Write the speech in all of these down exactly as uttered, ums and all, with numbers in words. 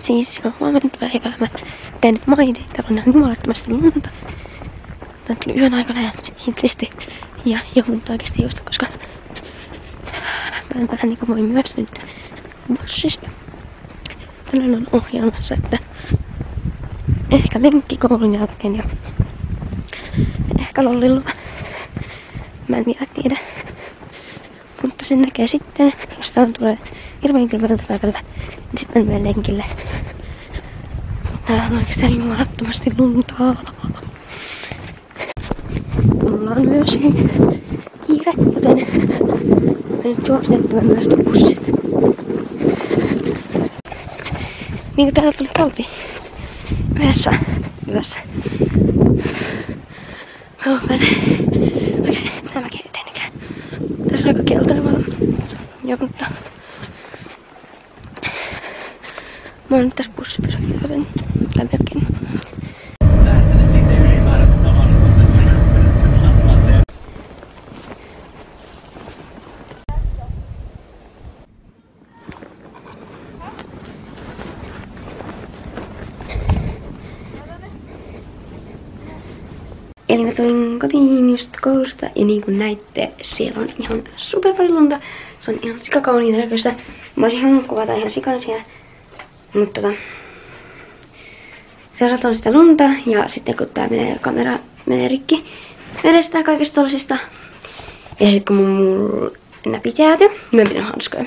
Siis no huomenta päivää mä teen nyt mainit, täällä on ihan jumalattomasti lunta. Tää tuli yön aikana ja hitsisti ja joudun oikeesti juosta, koska mä en vähän niinku voi myös nyt bussista. Tänään on ohjelmassa, että ehkä lenkki koulun jälkeen ja ehkä lollilla. Mä en vielä tiedä. Mutta sen näkee sitten, jos täällä tulee hirveän kylmältä päivällä, niin sitten mä menen lenkille. Täällä on oikeastaan jumalattomasti luntaa. Mulla on myös kiire, joten mä nyt juoksen, että mä myös tuon bussista. Niin kuin täällä tuli talvi yhdessä yössä. Kaupan. Oliko se mitä mäkin eteenikään? Tässä on aika keltainen valo. Joo, mutta mä oon nyt tässä bussipysäkillä, joten tai melkein. Eli mä tulin kotiin just koulusta ja niin kuin näitte, siellä on ihan super paljon lunta. Se on ihan sikakauniin näköistä. Mä olisin halunnut kuvata ihan sikana siellä. Mutta tota, se on sitä lunta ja sitten kun tää menee, kamera menee rikki vedestä kaikista tollasista. Ja sit kun mun näpit jääty, niin mä en pitänyt hanskoja.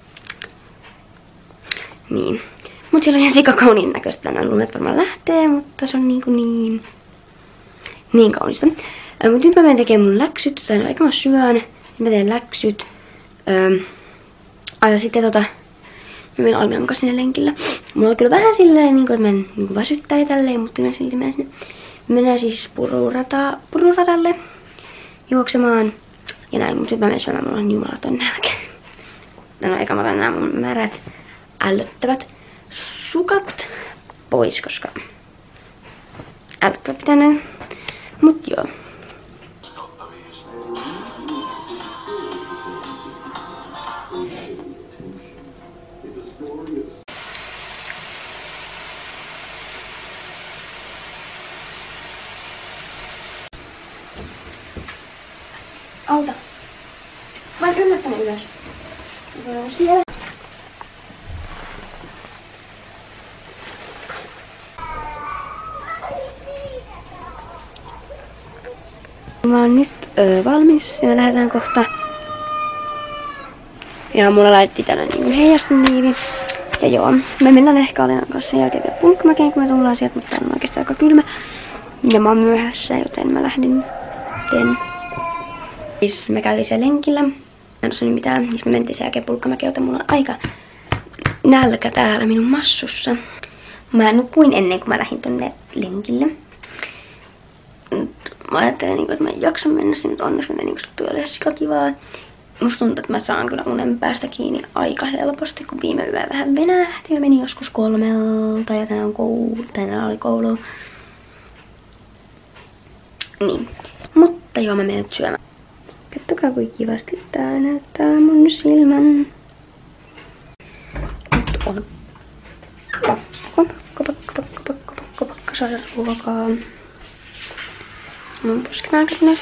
Niin. Mut siellä on ihan sikakauniin näköistä. Tänään lumet varmaan lähtee, mutta se on niinku niin... Niin kaunista. Mut nyt mä menen tekemään mun läksyt, tai no eikä mä syön. Mä teen läksyt. Öö, Aio sitten tota... Mä menen Alminan kanssa sinne lenkillä. Mulla on kyllä vähän silleen, niin kuin, että mä en niin väsyttää ja tälleen, mutta mä silti menen sinne. Mennään siis pururata, pururadalle juoksemaan. Ja näin, mutta nyt mä menen syömään, mulla on jumalaton nälkä. No eikä mä otan nämä mun märät ällöttävät sukat pois, koska ällöttävät pitää näin. Mut joo. Auta. Mä oon yllättänyt ylös. Siellä. Mä oon nyt öö, valmis ja me lähdetään kohta. Ja mulla laitettiin tänne niinku heijastinniivi. Ja joo, me mennään ehkä Alinan kanssa sen jälkeen vielä Pulkkamäkeen, kun me tullaan sieltä, mutta tää on oikeesti aika kylmä. Ja mä oon myöhässä, joten mä lähdin teen. Siis me käytiin siellä lenkillä. En osaa mitään, niin me mentiin sen jälkeen Pulkkamäkeen, joten mulla on aika nälkä täällä minun massussa. Mä nukuin ennen kuin mä lähdin tonne lenkille. Mä ajattelin, että mä en jaksa mennä sinne, mutta onneksi meni, koska tuo oli sikakivaa. Musta tuntuu, että mä saan kyllä unen päästä kiinni aika helposti, kun viime yö vähän venähti. Mä menin joskus kolmelta ja tänään on koulu, tänään oli koulu. Niin, mutta joo, mä menen nyt syömään. Kattokaa, kuin kivasti tää näyttää mun silmän. Nyt on pakko, pakko, pakko, pakko, pakko, pakko, pakko saada ruokaa. Mun poskimääkät näistä.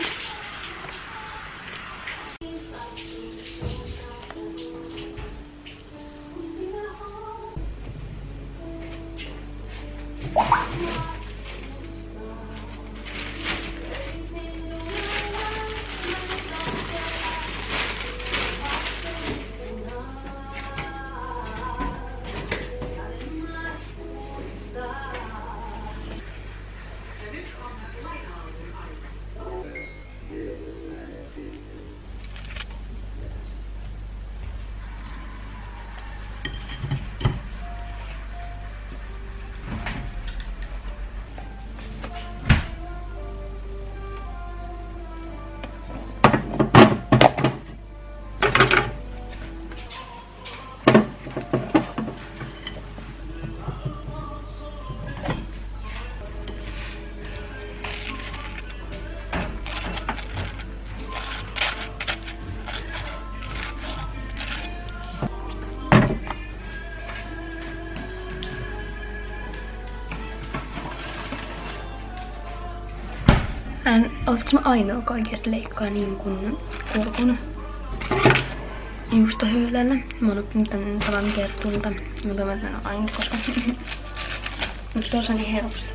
Ootko mä ainoa, joka oikeesti leikkaa niin kuin kurkun juustohöylällä? Mä oon oppinut tän tavan Kertulta, mutta mä en oo aina, koska musta osa niin helposti.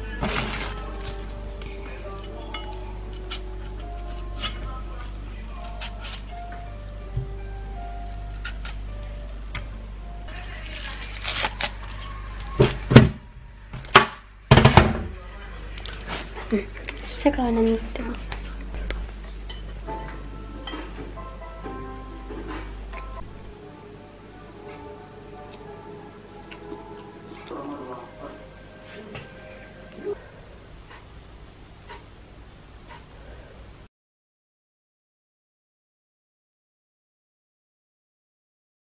Mm. Sekainen nyt.